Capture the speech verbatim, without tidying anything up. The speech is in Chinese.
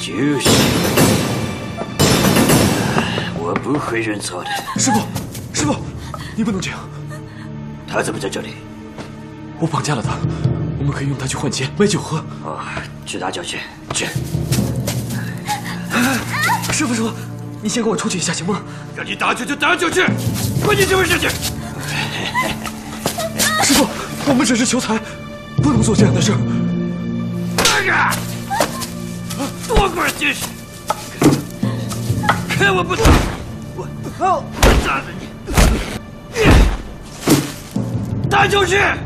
就是，我不会认错的。 师傅，师傅，你不能这样。 他怎么在这里？ 我绑架了他，我们可以用他去换钱买酒喝。 哦，去打酒去，去。 师傅，师傅，你先跟我出去一下行吗？ 让你打酒就打酒去，关你什么事情？ 师傅，我们只是求财，不能做这样的事儿。 那个，多管闲事！看我不打我，我打了你！打酒去！